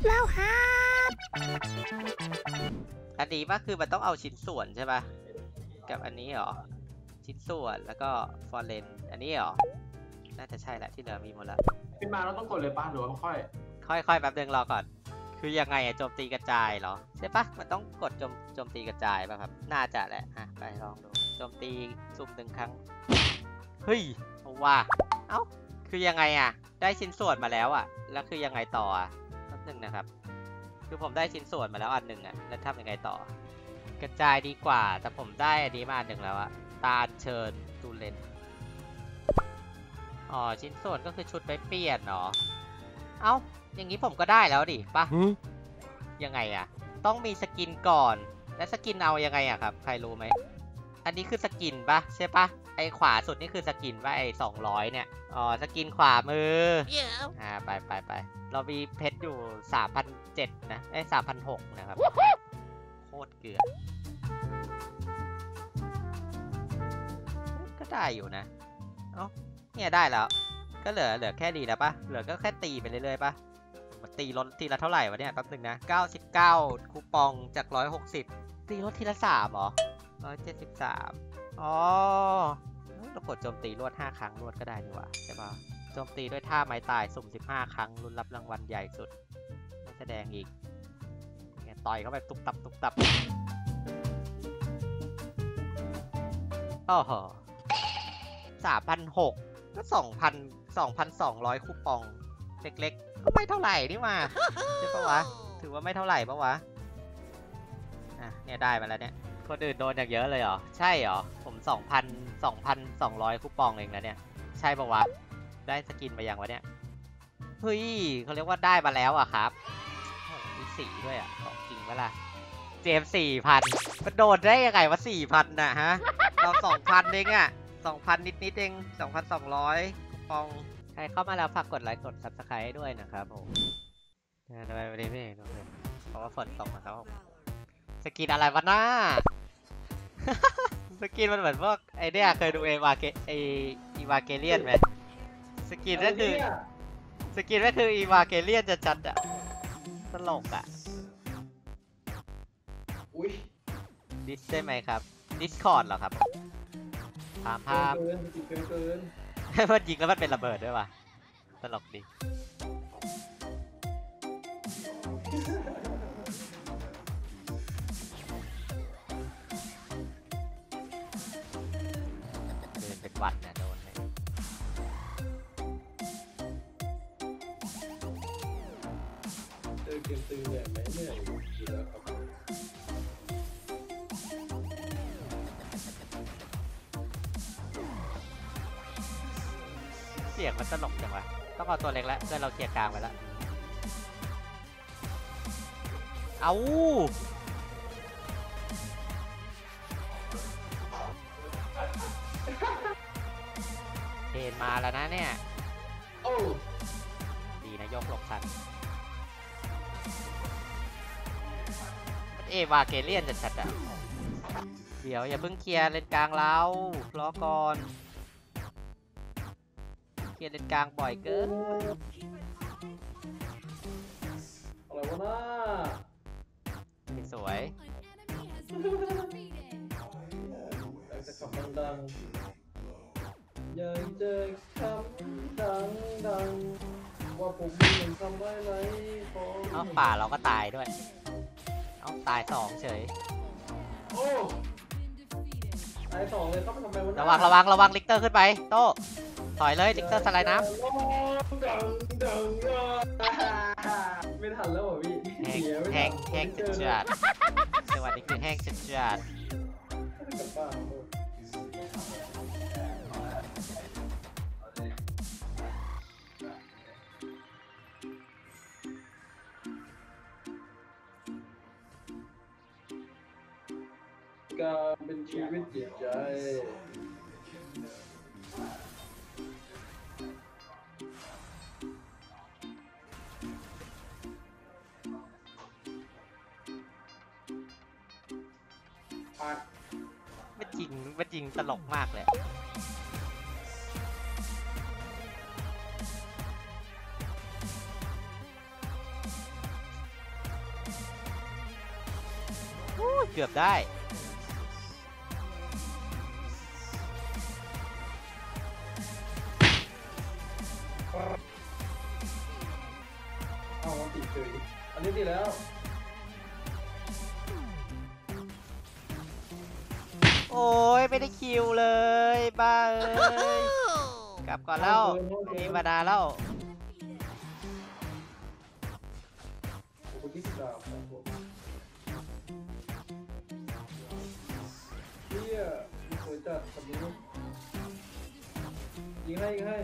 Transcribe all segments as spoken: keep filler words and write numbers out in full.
แล้วครับอันนี้ว่าคือมันต้องเอาชิ้นส่วนใช่ปะกับอันนี้เหรอชิ้นส่วนแล้วก็ฟอร์เรนอันนี้เหรอน่าจะใช่แหละที่เหลือมีหมดแล้วขึ้นมาเราต้องกดเลยป่ะหรือว่าค่อยค่อยๆแป๊บนึงรอก่อนคือยังไงอะโจมตีกระจายเหรอใช่ปะมันต้องกดโจมโจมตีกระจายป่ะครับน่าจะแหละอ่ะไปลองดูโจมตีสุ่มหนึ่งครั้งเฮ้ยว่าเอ้าคือยังไงอะได้ชิ้นส่วนมาแล้วอะแล้วคือยังไงต่ออะแป๊บนึงนะครับคือผมได้ชิ้นส่วนมาแล้วอันหนึ่งอะแล้วทำยังไงต่อกระจายดีกว่าแต่ผมได้อันนี้มาอันหนึ่งแล้วอะตาเชิญตูเลนอ๋อชิ้นส่วนก็คือชุดไปเปลี่ยนเนาะเอ้าอย่างนี้ผมก็ได้แล้วดิป่ะยังไงอะต้องมีสกินก่อนและสกินเอายังไงอะครับใครรู้ไหมอันนี้คือสกินป่ะใช่ป่ะไอขวาสุดนี่คือสกินป่ะไอสองร้อยเนี่ยอ๋อสกินขวามือ yeah. อ่าไปไปไปเรามีเพชรอยู่สามพันเจ็ดนะไอสามพันหกนะครับโคตรเกลือก็ได้อยู่นะเอ้าเนี่ยได้แล้วก็เหลือเหลือแค่ดีแล้วปะเหลือก็แค่ตีไปเรื่อยๆปะมันตีลดทีละเท่าไหร่วะเนี่ยแป๊บนึงนะเก้าสิบเก้าคูปองจากหนึ่งร้อยหกสิบตีลดทีละสามเหรอหนึ่งร้อยเจ็ดสิบสามอ๋อเรากดโจมตีรวดห้าครั้งรวดก็ได้นี่หว่าใช่ปะโจมตีด้วยท่าไม้ตายสุ่มสิบห้าครั้งลุ้นรับรางวัลใหญ่สุดไม่แสดงอีกเนี่ยต่อยเข้าไปตุบตับตุบตับโอ้โหสามพันหกก็สองพันสองพันสองร้อยคูปองเล็กๆก็ไม่เท่าไหร่นี่มาใช่ปะวะถือว่าไม่เท่าไหร่ปะวะอ่ะเนี่ยได้มาแล้วเนี่ยคนอื่นโดนอย่างเยอะเลยเหรอใช่เหรอผมสองพันสองพันสองร้อยคูปองเองนะเนี่ยใช่ปะวะได้สกินมาอย่างวะเนี่ยเฮ้ยเขาเรียกว่าได้มาแล้วอะครับโอ้มีสีด้วยอะของจริงปะล่ะเจมสี่พันมันโดนได้ยังไงวะสี่พันน่ะฮะเราสองพันเองอะสองพันนิดๆเอง สองพันสองร้อยคูปองใครเข้ามาแล้วฝากกดไลค์กด ซับสไครบ์ ให้ด้วยนะครับผมทำไมไม่ได้ไม่เห็นเลยเพราะว่าฝนตกนะครับผมสกินอะไรวะหน้า สกินมันเหมือนพวกไอเดียเคยดูเอวาเกไออีวาเกเลียนไหมสกินก็คือสกินก็คืออีวาเกเลียนจะจัดอะตลกอะอุ้ยดิสได้ไหมครับดิสคอร์ดเหรอครับภาพภาพเกินเกินเกินมันยิงแล้วมันเป็นระเบิดด้วยว่ะตลกดีเดินเป็นวันนะโดนเลยเจอเกมตึงเนี่ยไหมเนี่ยอยู่แล้วครับเสียงมันตลกจังวะต้องเอาตัวเล็กแล้วเพื่อนเราเคลียร์กลางไปแล้วเอาเทนมาแล้วนะเนี่ยโอ้ดีนะยกหลบทันเอวาเกเลียนจะชัดอ่ะเดี๋ยวอย่าเพิ่งเคลียร์เลนกลางเรารอก่อนเคลียร์เลนกลางบ่อยเกินอะไรวะน้าสวยอยากจะขับดังๆอยากจะขับดังๆว่าผมมันทำได้ไหมเอาป่าเราก็ตายด้วยเอาตายสองเฉยโอ้ตายสองเลยเขาไปทำไมวะระวังระวังระวังลิกเตอร์ขึ้นไปโต้ถอยเลยลิกเตอร์สไลด์น้ำไม่ทันแล้วอ่ะพี่แห้งแห้งจัดจัดจังหวะนี้คือแห้งจัดจัดการเป็นชีวิตจิตใจมันจริงมันจริงตลกมากเลย สเกือบได้เอามันติดเฉยอันนี้ดีแล้วโอ้ยไม่ได้คิวเลยบ้าเอ้ยกลับก่อนแล้วไม่มีมานาแล้วโอ้โหยี่สิบดาวครับผมเฮียมีสวยจัดแบบนี้ยิงให้ยิงให้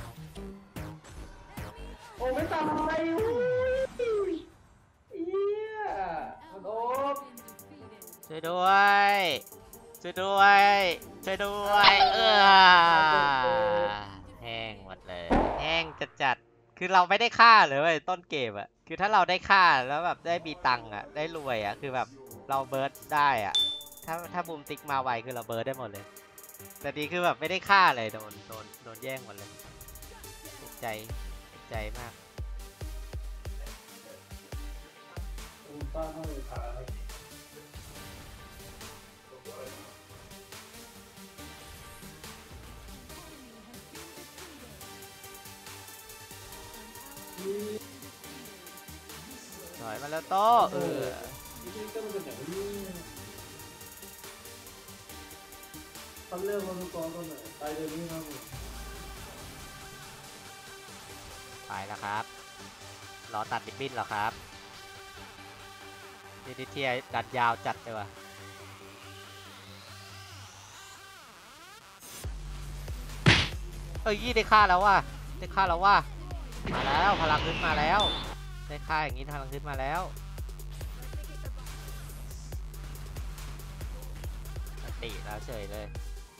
โอ้ไม่ตายอุ้ยเฮียมันโอ๊บช่วยด้วยช่วยด้วยช่วยด้วยเออแห้งหมดเลยแห้งจัดจัดๆคือเราไม่ได้ฆ่าเลยเว้ยต้นเกมอะคือถ้าเราได้ฆ่าแล้วแบบได้มีตังค์อะได้รวยอะคือแบบเราเบิร์ดได้อะถ้าถ้าบูมติ๊กมาไวคือเราเบิร์ดได้หมดเลยแต่ดีคือแบบไม่ได้ฆ่าเลยโดนโดนโดนแย่งหมดเลยเจ็บใจเจ็บใจมากคุณป้าไม่ได้ทานถอยมาแล้วโต้เออนี่ก็มันเป็นอย่างนี้ทำเรื่องมันทุกคนก็เหนื่อยไปเลยนี่ครับผมไปแล้วครับรอตัดดิบบิ้นเหรอครับดีดีเทียดัดยาวจัดเลยว่ะเอ้ยยี่ได้ค่าแล้วว่ะได้ค่าแล้วว่ะมาแล้วพลังขึ้นมาแล้วได้ค่าอย่างนี้พลังขึ้นมาแล้วติแล้วเฉยเลย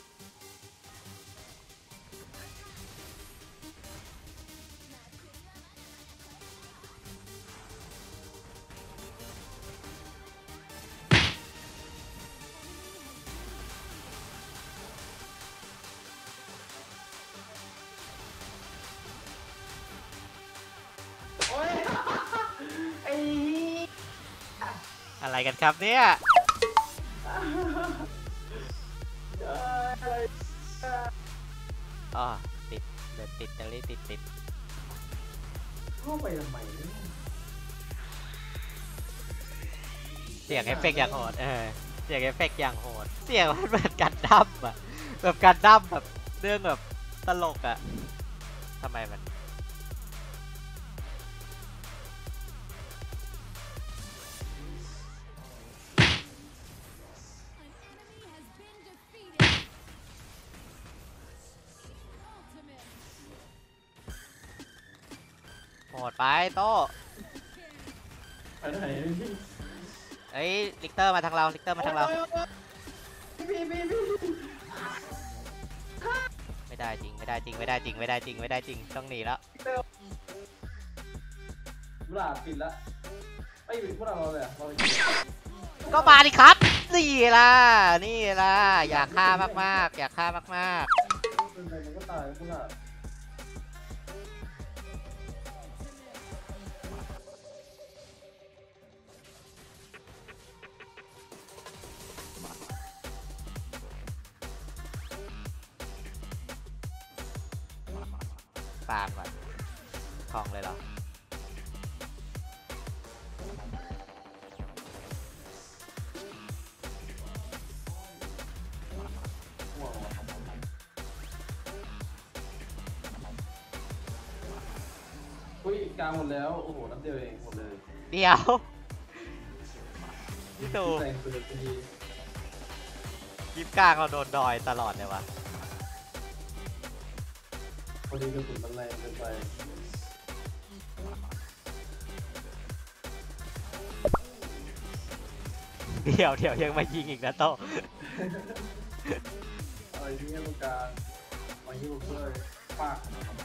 โอ้ยไอ้อะไรกันครับเนี่ยอ๋อติดเดินติดจะรีติดติดเข้าไปทำไมเนี่ยเสียงเอฟเฟกต์อย่างโหดเออเสียงเอฟเฟกต์อย่างโหดเสียงมันเหมือนกันดั้มอะแบบการดั้มแบบเรื่องแบบตลกอะทำไมมันโหดไปโต้ไปไหนพี่เอ้ยลิกเตอร์มาทางเราลิกเตอร์มาทางเราพี่พี่พี่ไม่ได้จริงไม่ได้จริงไม่ได้จริงไม่ได้จริงไม่ได้จริงต้องหนีแล้วบุหลาปิดละไอ้พวกเราเลยเราไปก็มาดิครับนี่ล่ะนี่ล่ะอยากฆ่ามากๆอยากฆ่ามากเป็นไงมันก็ตายบุหลาๆฟาร์มก่อนทองเลยเหรออุ้ยกลางหมดแล้วโอ้โหน้ำเดียวเองหมดเลยเดี๋ยวพี่ตูแต่งตัวดียิบกลางเราโดนดอยตลอดเลยวะพอดีกระสุนมันแรงเกินไปเดี๋ยวเดี๋ยวยังมายิงอีกนะโตอะไรที่ตรงกลางมาฮิวเพื่อปาก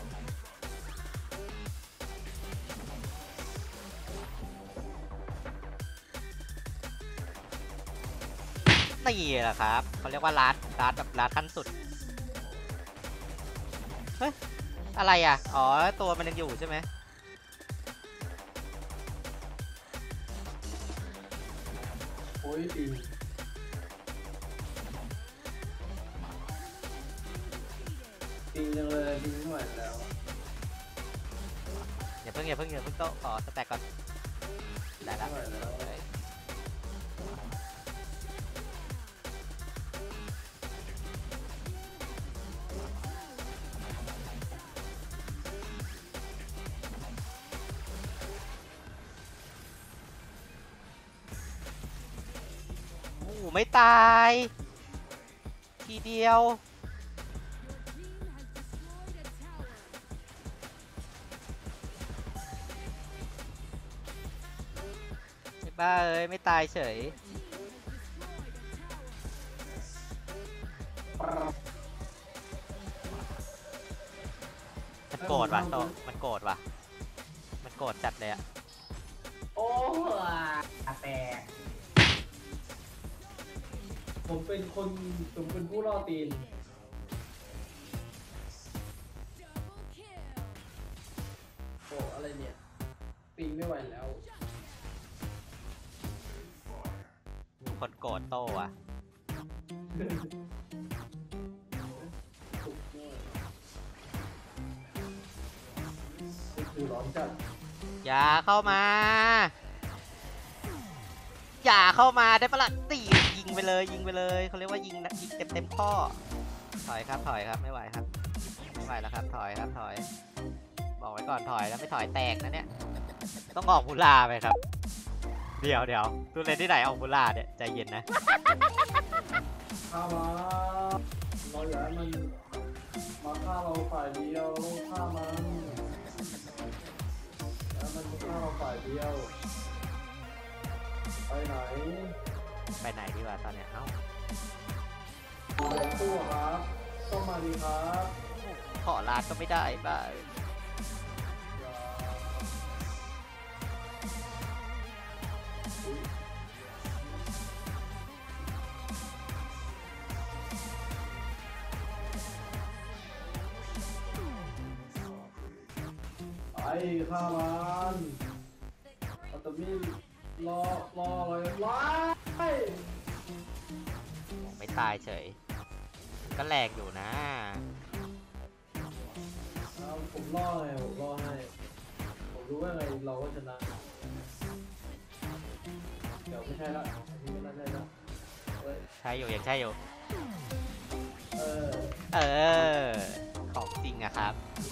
นี่แหละครับเขาเรียกว่าร้านร้านแบบร้านขั้นสุดเฮ้ยอะไรอ่ะอ๋อตัวมันยังอยู่ใช่ไหมโอ้ยตียังเลยปิงไม่ไหวแล้วอย่าเพิ่งอย่าเพิ่งอย่าเพิ่งโต๊ะขอสแต็กก่อนได้แล้วไม่ไหวแล้วโอ้โหไม่ตาย ทีเดียวไอ้บ้าเอ้ยไม่ตายเฉย มันโกรธว่ะโตะมันโกรธว่ะ มันโกรธจัดเลยอะโอ้แตกผมเป็นคนผมเป็นผู้ล่อตีนโอ้อะไรเนี่ยปิงไม่ไหวแล้วมีคนโกรธโตอ่ะคือร้อนจัดอย่าเข้ามา อย่าเข้ามาได้ปะล่ะตียิงไปเลยยิงไปเลยเขาเรียกว่ายิงนะยิงเต็มเต็มข้อถอยครับถอยครับไม่ไหวครับไม่ไหวแล้วครับถอยครับถอย บอกไว้ก่อนถอยแล้วไม่ถอยแตกนะเนี่ยต้องออกบูลาไปครับ เดี๋ยวเดี๋ยวตัวเล่นที่ไหนออกบูลาเนี่ยใจเย็นนะฆ่ามาเราอย่าให้มันมาฆ่าเราฝ่ายเดียวฆ่ามันแล้วมันฆ่าเราฝ่ายเดียวไปไหนไปไหนดีกว่าตอนเนี้ยเอ้าอยู่ในตู้ครับต้องมาดีครับขอลาก็ไม่ได้บ้าอย่าไปฆ่ามันอัตมิรอรออะไรไว้ไม่ตายเฉย ก็แรงอยู่นะเอาผมรอให้ผมรอให้ผมรู้ว่าไงเราก็ชนะเดี๋ยวไม่ใช่ละอันนี้ไม่น่าใช่ละเฮ้ยใช่อยู่ยังใช่อยู่เออเออ ของจริงอะครับ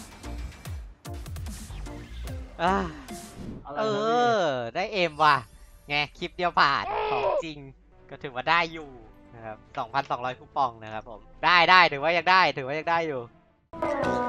อ่าอะไรเอนะพี่อ ได้เอ็มว่ะ ไง คลิปเดียวผ่าน ของจริง ก็ถือว่าได้อยู่นะครับ สองพันสองร้อย คูปองนะครับผม ได้ได้ถือว่ายังได้ ถือว่ายังได้อยู่